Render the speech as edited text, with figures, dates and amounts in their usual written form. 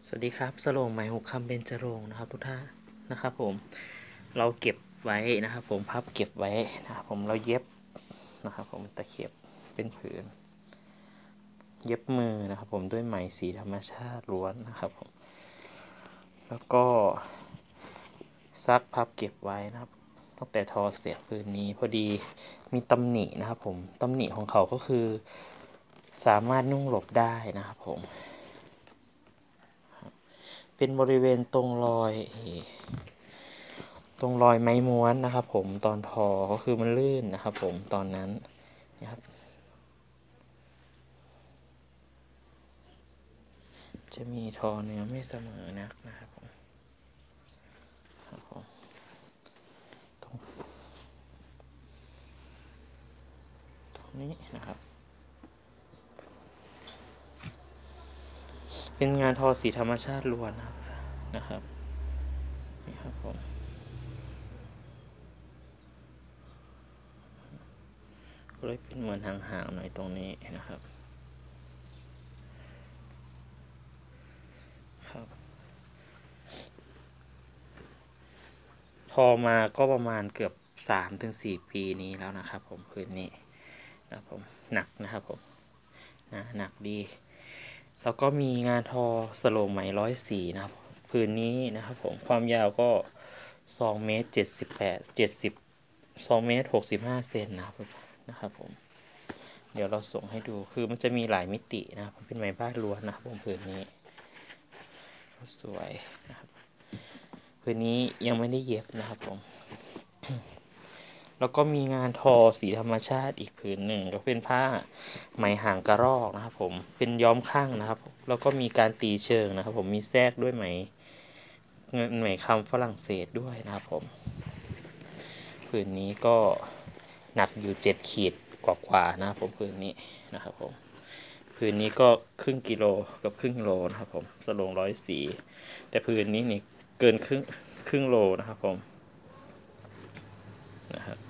สวัสดีครับสโลงไหมหกคำเบญจรงค์นะครับทุกท่านนะครับผมเราเก็บไว้นะครับผมพับเก็บไว้นะครับผมเราเย็บนะครับผมตะเข็บเป็นผืนเย็บมือนะครับผมด้วยไหมสีธรรมชาติล้วนนะครับผมแล้วก็ซักพับเก็บไว้นะครับตั้งแต่ทอเสร็จผืนนี้พอดีมีตำหนินะครับผมตำหนิของเขาก็คือสามารถนุ่งหลบได้นะครับผมเป็นบริเวณตรงรอยไม้ม้วนนะครับผมตอนทอก็คือมันลื่นนะครับผมตอนนั้นนะครับจะมีทอเนื้อไม่เสมอนักนะครับผมตรงนี้นะครับเป็นงานทอสีธรรมชาติล้วนนะครับนี่ครับผมก็เลยเป็นเหมือนห่างๆหน่อยตรงนี้นะครับครับทอมาก็ประมาณเกือบ3-4 ปีนี้แล้วนะครับผมผืนนี้นะครับผมหนักนะครับผมหนักดีแล้วก็มีงานทอสโลงไหม104นะครับผืนนี้นะครับผมความยาวก็2 เมตร 782 เมตร 65 เซนนะครับผมเดี๋ยวเราส่งให้ดูคือมันจะมีหลายมิตินะครับเป็นไหมบ้านล้วนนะครับผมผืนนี้สวยนะครับผืนนี้ยังไม่ได้เย็บนะครับผมแล้วก็มีงานทอสีธรรมชาติอีกผืนหนึ่งก็เป็นผ้าไหมหางกระรอกนะครับผมเป็นย้อมข้างนะครับแล้วก็มีการตีเชิงนะครับผมมีแทรกด้วยไหมคำฝรั่งเศสด้วยนะครับผมผืนนี้ก็หนักอยู่7 ขีดกว่าๆนะครับผมผืนนี้นะครับผมผืนนี้ก็ครึ่ง กิโลกับครึ่ง โลนะครับผมสโลง104แต่ผืนนี้นี่เกินครึ่งโลนะครับผมนะครับ